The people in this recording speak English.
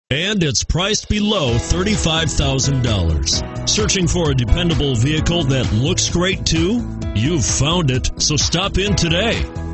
and it's priced below $35,000. Searching for a dependable vehicle that looks great too? You've found it, so stop in today.